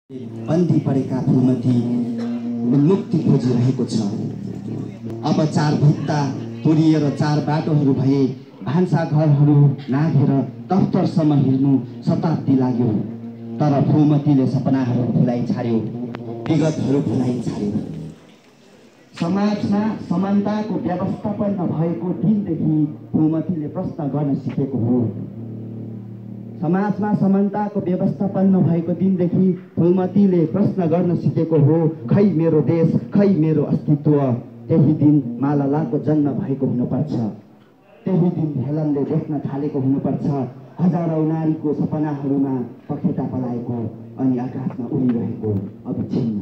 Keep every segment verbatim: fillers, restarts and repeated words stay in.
बन्दी परेका फुलमती मुक्ति खोजिरहेको छ। अब चार भित्ता तोडिएर चार बाटोहरू भए, भान्सा घरहरू नाघेर दफ्तरसम्म हिँड्नु शताब्दी लाग्यो। तर फुलमतीले सपनाहरू भुलाइ छाड्यो, विगतहरू भुलाइ छाड्यो। समाजमा समानताको व्यवस्थापन नभएको दिनदेखि फुलमतीले प्रश्न गर्न सिकेको हो। समाजमा समानताको व्यवस्थापन नभएको दिनदेखि फुलमतीले प्रश्न गर्न सिकेको हो, खै मेरो देश, खै मेरो अस्तित्व। त्यही दिन मालालाको जन्म भएको हुनुपर्छ, त्यही दिन हेलनले देख्न थालेको हुनुपर्छ। हजारौं नारीको सपनाहरूमा पखेटा पलाएको अनि आकाशमा उडिरहेको अविच्छिन्न।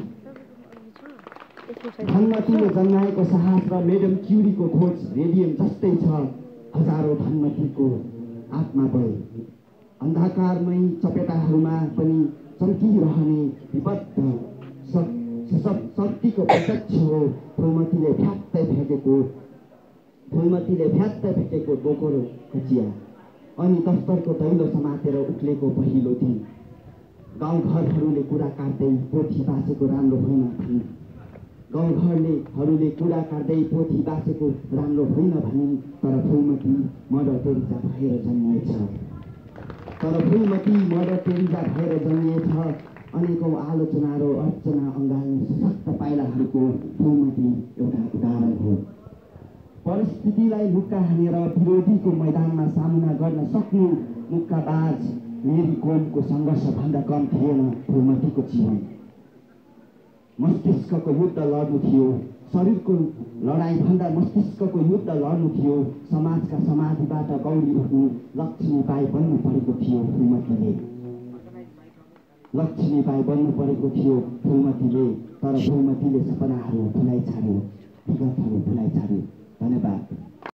धनमतीले जन्माएको साहस र मेडम क्युरीको खोज रेडियम जस्तै छ। हजारौं धनमतीको आत्मा बल अन्धकारमय चपेटाहरूमा पनि चम्किरहने विबद्ध शक्तिको प्रत्यक्ष हो। फुलमतीले फ्यात्तै फ्याँकेको फुलमतीले फ्यात्तै फ्याँकेको डोकोरो खचिया अनि दफ्तरको दैलो समातेर उक्लेको पहिलो दिन। गाउँघरहरूले कुरा काट्दै पोथी बाँचेको राम्रो होइन भनिन्। गाउँघरले हरूले कुरा काट्दै पोथी बाँचेको राम्रो होइन भनिन्। तर फुलमती मदर टेरेसा भएर जन्मिएछ तर फुलमती मदर टेरेसा भएर जन्मिएछ। अनेकौं आलोचना र अर्चना अँगाल्ने सशक्त पाइलाहरूको फुलमती एउटा उदाहरण हो। परिस्थितिलाई मुक्का हानेर विरोधीको मैदानमा सामना गर्न सक्नु मुक्काबाज मेरी कोमको सङ्घर्षभन्दा कम थिएन फुलमतीको जीवन। मस्तिष्कको युद्ध लड्नु थियो, शरीरको लडाइँभन्दा मस्तिष्कको युद्ध लड्नु थियो। समाजका समाधिबाट गौरी उठ्नु लक्ष्मीबाई बन्नु परेको थियो फुलमतीले लक्ष्मीबाई बन्नु परेको थियो फुलमतीले। तर फुलमतीले सपनाहरू भुलाइ छाड्यो, विगतहरू भुलाइ छाड्यो। धन्यवाद।